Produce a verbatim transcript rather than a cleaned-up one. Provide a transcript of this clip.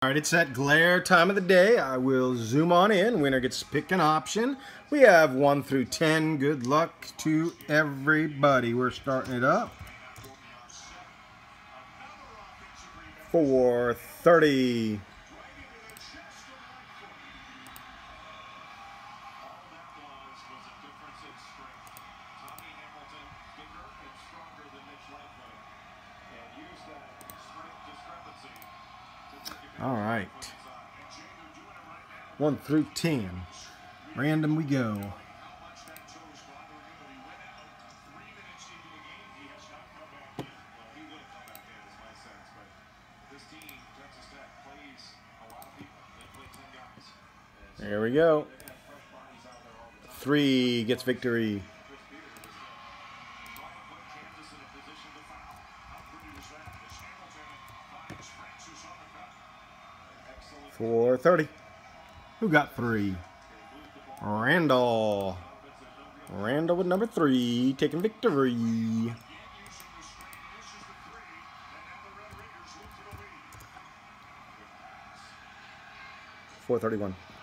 All right, it's that glare time of the day. I will zoom on in. Winner gets to pick an option. We have one through ten. Good luck to everybody. We're starting it up. four thirty. All right. one through ten. Random we go. There we go. Three gets victory. four thirty. Who got three? Randall. Randall with number three, taking victory. four thirty-one.